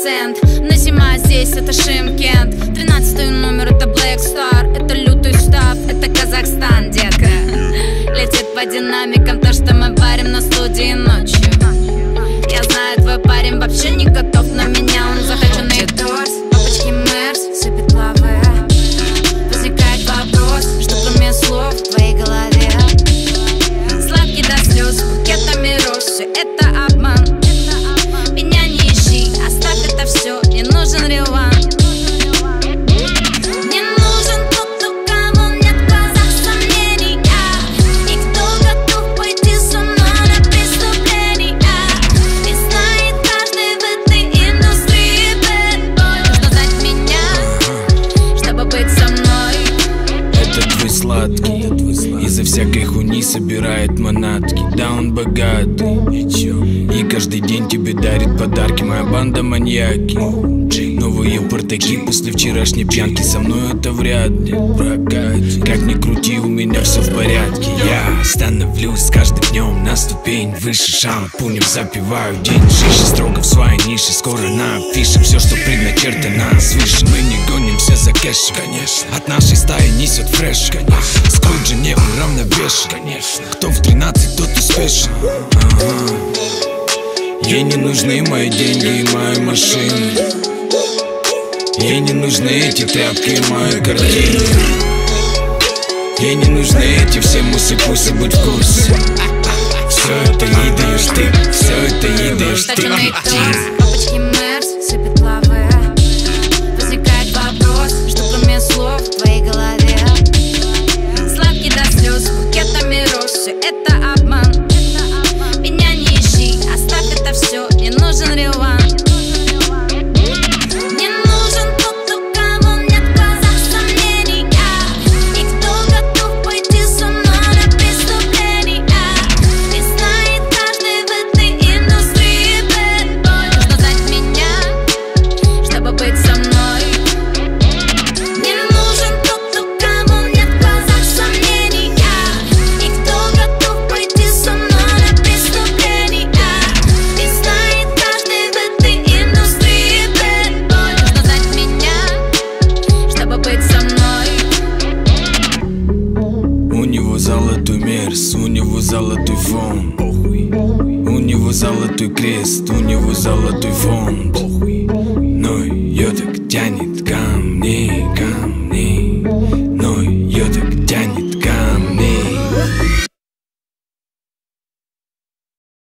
акцент. Но зима здесь, это Шымкент. 13-й номер, это Black Star. Это лютый штаб, это Казахстан, детка. Летит по динамикам то, что мы варим на студии ночью. Я знаю, твой парень вообще не готов на меня. Он захоченный торс, папочки Мерс, сыпет лавы. Возникает вопрос, что кроме слов в твоей голове. Сладкий до слез, букетами роз, все это обман. Меня не ищи, оставь это все, не нужен реванш. Из-за всякой хуйни собирает манатки. Да, он богатый, и каждый день тебе дарит подарки. Моя банда маньяки, новые портаки после вчерашней пьянки. Со мной это вряд ли прокатит. Как ни крути, у меня все в порядке. Я становлюсь с каждым днем на ступень выше. Шампунем запиваю день шише, строго в своей нише. Скоро напишем все, что предначертано свыше. Мы не гонимся за кэшем, конечно. От нашей стаи несет фреш, конечно. Скруджи не уравновешен, конечно. Кто в 13, тот успешен. Ей не нужны мои деньги и мои машины. Ей не нужны эти тряпки и мои картины. Ей не нужны эти все мусы-пусы, будь в курсе. Все это ей даешь ты, все это ей даешь ты. Папочки Мерс, сыпет лавы. Возникает вопрос, что кроме слов в твоей голове. Сладкий до слез, букетами роз, все это обман. Меня не ищи, оставь это все, не нужен реванш. Золотой мерс, у него золотой фон. У него золотой крест, у него золотой фонд.